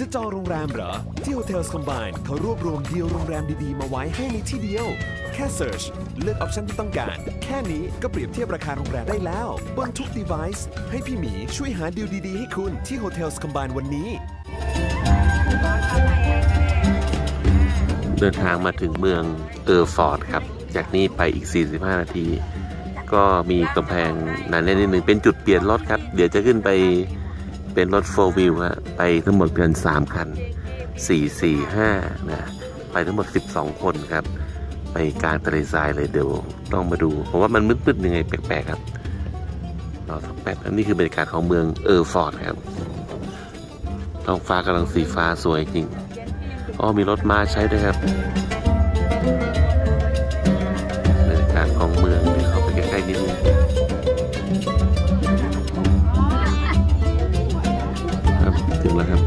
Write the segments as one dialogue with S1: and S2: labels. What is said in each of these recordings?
S1: จะจองโรงแรมเหรอที่ Hotels Combine เขารวบรวมดีลโรงแรมดีๆมาไว้ให้ในที่เดียวแค่ Search เลือกออปชันที่ต้องการแค่นี้ก็เปรียบเทียบราคาโรงแรมได้แล้วบนทุก device ให้พี่หมีช่วยหาดีลดีๆให้คุณที่ Hotels Combine วันนี้
S2: เดินทางมาถึงเมืองเออร์ฟอร์ดครับจากนี้ไปอีก45นาทีก็มีกำแพงหนาแน่นนิดนึงเป็นจุดเปลี่ยนรถครับเดี๋ยวจะขึ้นไปเป็นรถ 4 wheel ฮะไปทั้งหมดกัน3คัน4 4 5นะไปทั้งหมด12คนครับไปกลางทะเลทรายเลยเดี๋ยวต้องมาดูเพราะว่ามันมืดๆยังไงแปลกๆครับรอสักแป๊บนี่คือบรรยากาศของเมืองเออร์ฟอร์ดครับท้องฟ้ากำลังสีฟ้าสวยจริงอ๋อมีรถม้าใช้ด้วยครับบรรยากาศของเมืองเข้าไปใกล้ๆนิดนึงครับถึงแล้วครับ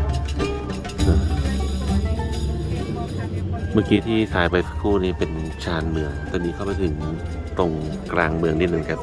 S2: เมื่อกี้ที่ถ่ายไปสักครู่นี้เป็นชานเมืองตอนนี้เข้าไปถึงตรงกลางเมืองนิดนึงครับ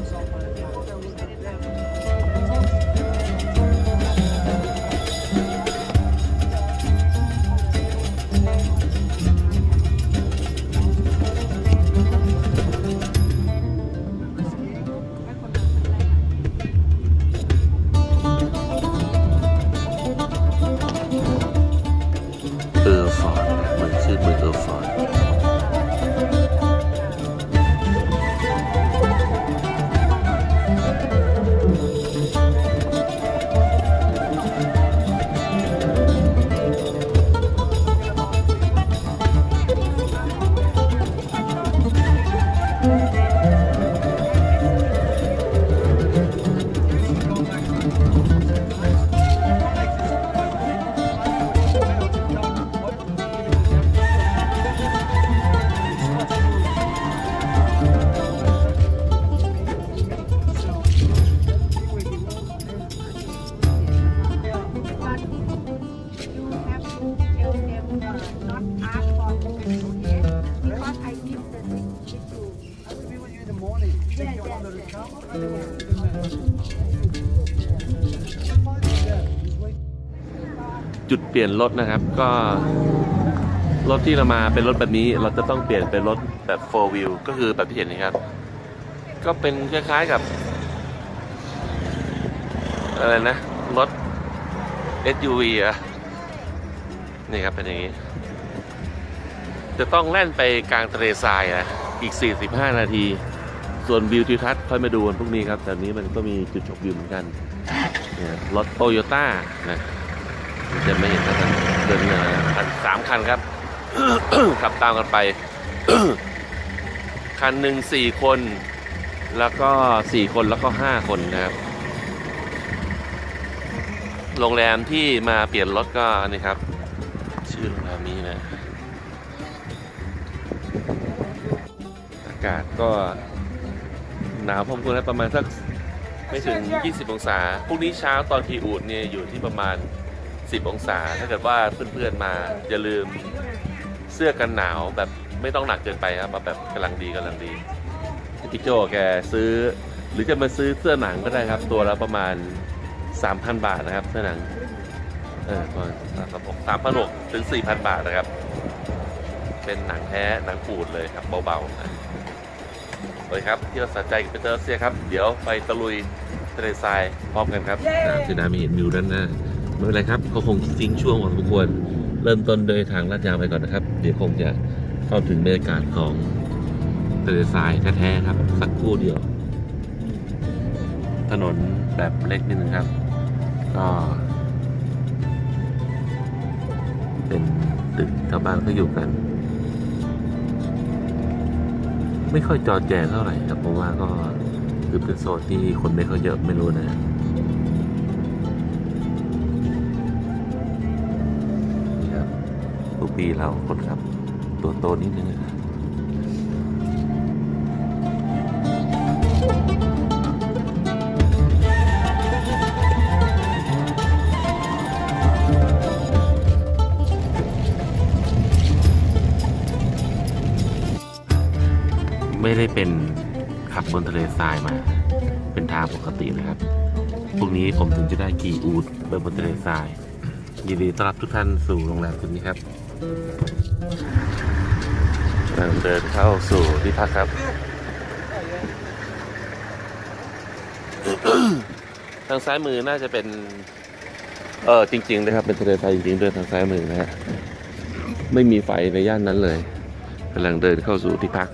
S2: จุดเปลี่ยนรถนะครับก็รถที่เรามาเป็นรถแบบนี้เราจะต้องเปลี่ยนเป็นรถแบบ 4 wheel ก็คือแบบที่เห็นนะครับก็เป็นคล้ายๆกับอะไรนะรถ SUV อ่ะนี่ครับเป็นอย่างนี้จะต้องแล่นไปกลางทะเลทรายนะอีก45นาทีส่วนวิวทิวทัศน์ค่อยมาดูวันพรุ่งนี้ครับแต่นี้มันก็มีจุดชมวิวเหมือนกันรถโตโยต้านะจะไม่เห็นกันเดิน3คันครับ ขับตามกันไป คันหนึ่ง4คนแล้วก็4คนแล้วก็5คนนะครับโรงแรมที่มาเปลี่ยนรถก็นี่ครับชื่อโรงแรมนี้นะอากาศก็หนาวพอสมควรประมาณสักไม่ถึง20องศาพรุ่งนี้เช้าตอนพีอูดเนี่ยอยู่ที่ประมาณ10องศาถ้าเกิดว่าเพื่อนๆมาอย่าลืมเสื้อกันหนาวแบบไม่ต้องหนักเกินไปครับมาแบบกำลังดีพี่โจแกซื้อหรือจะมาซื้อเสื้อหนังก็ได้ครับตัวละประมาณ 3,000 บาทนะครับเสื้อหนังประมาณ3,600 ถึง 4,000 บาทนะครับเป็นหนังแท้หนังปูดเลยครับเบาๆนะเลยครับที่เราสนใจกับเปเตอร์เซียครับเดี๋ยวไปตะลุยทะเลทรายพร้อมกันครับที่น้ำมีเห็นวิวด้านหน้าไม่เป็นไรครับเขาคงทิ้งช่วงของทุกคนเริ่มต้นโดยทางลาดยางไปก่อนนะครับเดี๋ยวคงจะเข้าถึงบรรยากาศของทะเลทรายแท้ๆครับสักครู่เดียวถนนแบบเล็กนิดนึงครับก็เป็นตึกชาวบ้านเขาอยู่กันไม่ค่อยจอแจเท่าไหร่ครับเพราะว่าก็คือเป็นโซนที่คนไม่ค่อยเยอะไม่รู้นะนี่ครับทุกปีเราคนครับตัวโตนิดนึงไม่ได้เป็นขับบนทะเลทรายมาเป็นทางปกติเลยครับพวกนี้ผมถึงจะได้ขี่อูฐไปบนทะเลทรายยินดีต้อนรับทุกท่านสู่โรงแรมคุณนี้ครับเดินเข้าสู่ที่พักครับ ทางซ้ายมือน่าจะเป็นจริงๆนะครับเป็นทะเลทรายจริงๆด้วยทางซ้ายมือนะฮะไม่มีไฟในย่านนั้นเลยกำลังเดินเข้าสู่ที่พัก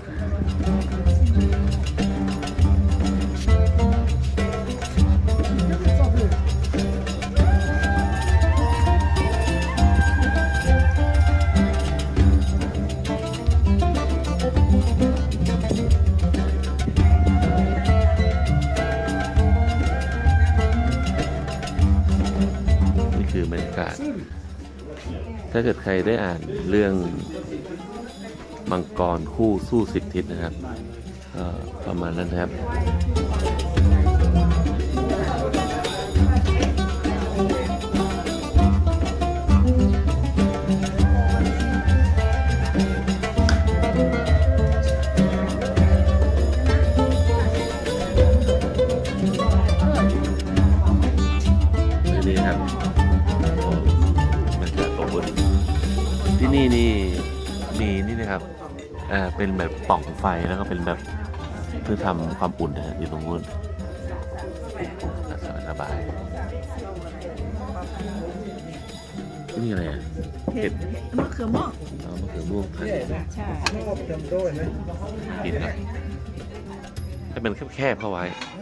S2: คือบรรยากาศถ้าเกิดใครได้อ่านเรื่องมังกรคู่สู้10 ทิศนะครับประมาณนั้นครับนี่ครับที่นี่มีนี่นะครับเป็นแบบปล่องไฟแล้วก็เป็นแบบเพื่อทำความอุ่นนะอยู่ตรงนู้นสบายนี่อะไรอ่ะเห็ดมะเขือม่วงมะเขือม่วงใช่กินครับให้มันแคบๆเข้าไว้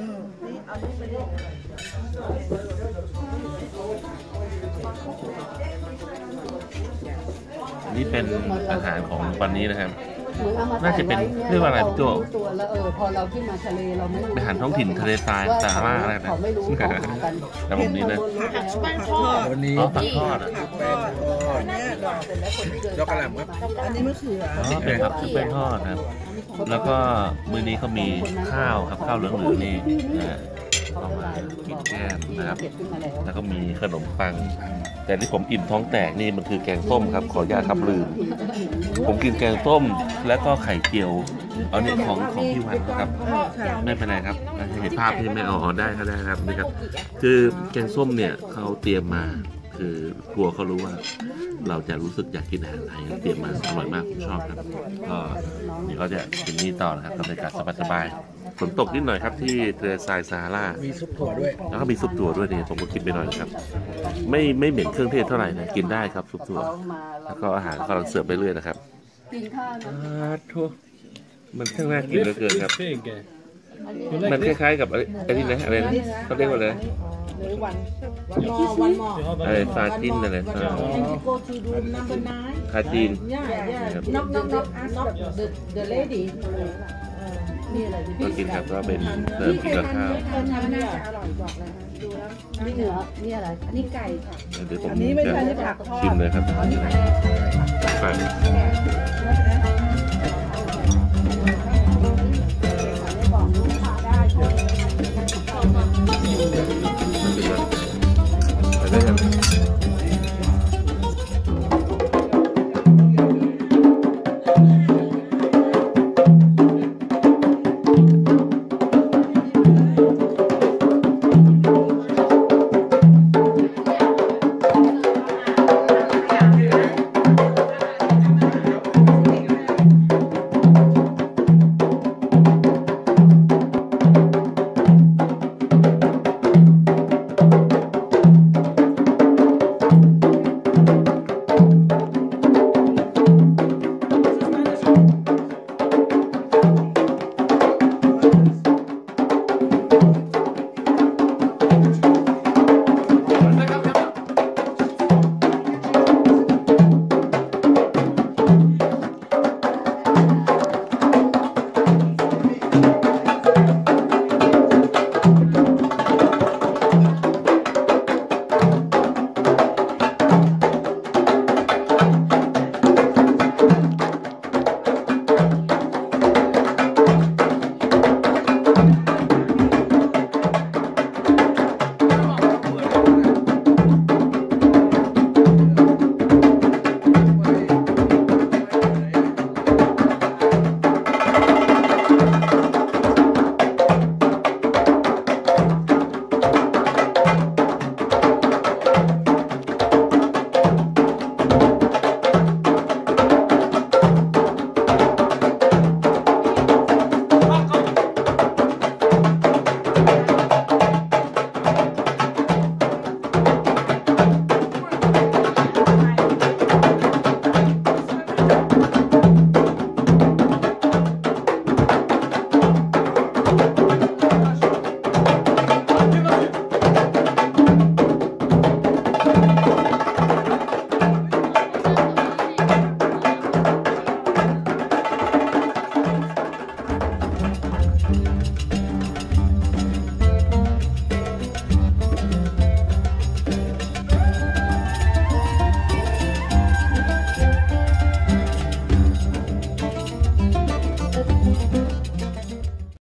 S2: นี่เป็นอาหารของวันนี้นะครับน่าจะเป็นเรียกว่าอะไรพี่โจ้
S3: พอเราขึ้นมาทะเลเราไม่รู้
S2: อาหารท้องถิ่นทะเลทรายสาหร่ายอะไรนะ
S3: เขาไม่รู้เขาหากัน
S2: แต่ผมนี้นะ
S4: แป้งทอด
S2: วันนี้ผักทอด
S4: ดอกกระหล่ำครับอันนี้มะเขือ
S2: นี่เป็นครับคือแป้งทอดครับแล้วก็มื้อนี้เขามีข้าวครับข้าวเหลืองๆนี่เอามากินแก้มนะครับแล้วก็มีขนมปังแต่ที่ผมอิ่มท้องแตกนี่มันคือแกงส้มครับขออนุญาตครับลืมผมกินแกงส้มแล้วก็ไข่เจียวเอาเนี่ยของพี่วันนะครับไม่เป็นไรครับเห็นภาพที่ไม่เอาได้ก็ได้ครับนี่ครับคือแกงส้มเนี่ยเขาเตรียมมาคือกลัวเขารู้ว่าเราจะรู้สึกอยากกินอาหารไทยเตรียมมาอร่อยมากผมชอบครับก็นี่ก็จะกินนี่ต่อนะครับบรรยากาศสบายๆฝนตกนิดหน่อยครับที่ทะเลทรายซาฮารา
S4: มีซุปถั่วด้วย
S2: แล้วก็มีซุปถั่วด้วยนี่ผมก็กินไปหน่อยครับไม่เหม็นเครื่องเทศเท่าไหร่นะกินได้ครับซุปถั่วแล้วก็อาหารกำลังเสิร์ฟไปเรื่อยนะครับ
S3: กินข้าว
S2: ทั่วมันช่างน่ากินเหลือเกินครับมันคล้ายๆกับอะไรนี่นะอะไรนะเขาเรียกว่าอะไรไอ้ซาจินอะไรคาจีนก็กินครับก็เป็นเสิร์ฟกับข้าว
S3: นี่เนื้อนี่อะไรนี่ไก่ค่ะ
S2: เดี๋ยวผมจะชิมเลยครับไก่ได้ยัง